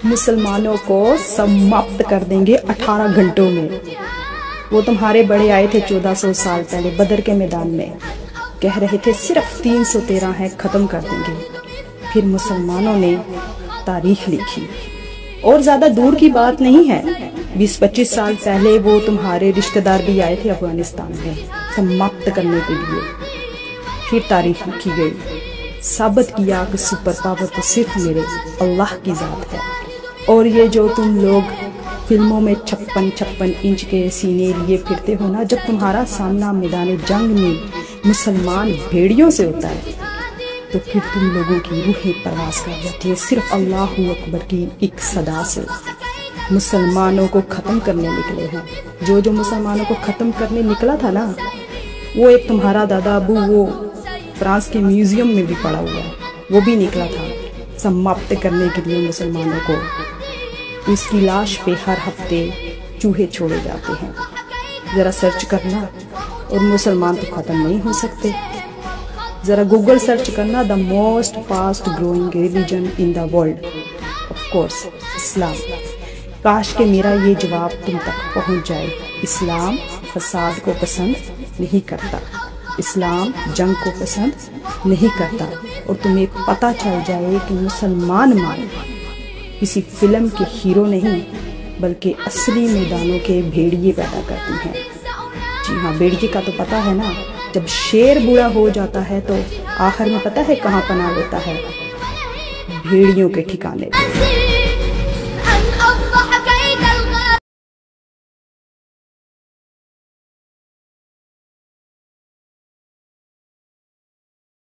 मुसलमानों को समाप्त कर देंगे 18 घंटों में। वो तुम्हारे बड़े आए थे 1400 साल पहले बदर के मैदान में, कह रहे थे सिर्फ 313 है, खत्म कर देंगे। फिर मुसलमानों ने तारीख लिखी, और ज्यादा दूर की बात नहीं है, 20-25 साल पहले वो तुम्हारे रिश्तेदार भी आए थे अफगानिस्तान में समाप्त करने के लिए। फिर तारीख लिखी गई, साबित किया कि सुपर पावर तो सिर्फ मेरे अल्लाह की जात है। और ये जो तुम लोग फिल्मों में 56-56 इंच के सीने लिए फिरते हो ना, जब तुम्हारा सामना मैदान जंग में मुसलमान भेड़ियों से होता है तो फिर तुम लोगों की रूहें परवास कर जाती है सिर्फ अल्लाहू अकबर की एक सदा से। मुसलमानों को ख़त्म करने निकले हैं। जो मुसलमानों को ख़त्म करने निकला था ना, वो एक तुम्हारा दादा अबू वो फ्रांस के म्यूजियम में भी पड़ा हुआ है, वो भी निकला था समाप्त करने के लिए मुसलमानों को। उसकी लाश पे हर हफ्ते चूहे छोड़े जाते हैं। ज़रा सर्च करना, और मुसलमान तो ख़त्म नहीं हो सकते। ज़रा गूगल सर्च करना, the most fast growing religion in the world, of course Islam. काश के मेरा ये जवाब तुम तक पहुंच जाए। इस्लाम फसाद को पसंद नहीं करता, इस्लाम जंग को पसंद नहीं करता, और तुम्हें पता चल जाए कि मुसलमान मान किसी फिल्म के हीरो नहीं बल्कि असली मैदानों के भेड़िए पैदा करती हैं। जी हाँ, भेड़िए का तो पता है ना, जब शेर बूढ़ा हो जाता है तो आखिर में पता है कहाँ पनाह लेता है? भेड़ियों के ठिकाने पे।